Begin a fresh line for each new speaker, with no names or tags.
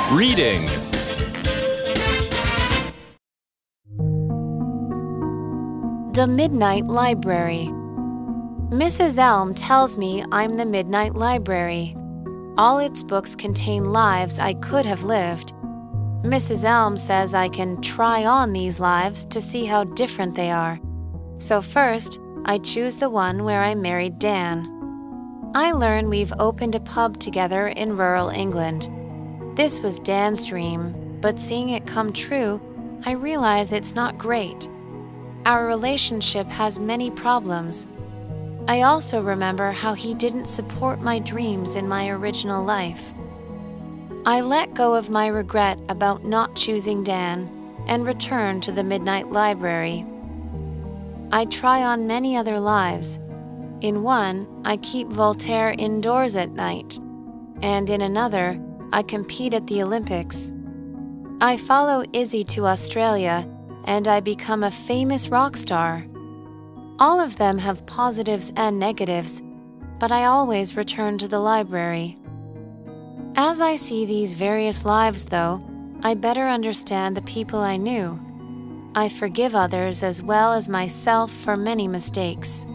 Reading.
The Midnight Library. Mrs. Elm tells me I'm the Midnight Library. All its books contain lives I could have lived. Mrs. Elm says I can try on these lives to see how different they are. So first, I choose the one where I married Dan. I learn we've opened a pub together in rural England. This was Dan's dream, but seeing it come true, I realize it's not great. Our relationship has many problems. I also remember how he didn't support my dreams in my original life. I let go of my regret about not choosing Dan and return to the Midnight Library. I try on many other lives. In one, I keep Voltaire indoors at night, and in another, I compete at the Olympics. I follow Izzy to Australia, and I become a famous rock star. All of them have positives and negatives, but I always return to the library. As I see these various lives, though, I better understand the people I knew. I forgive others as well as myself for many mistakes.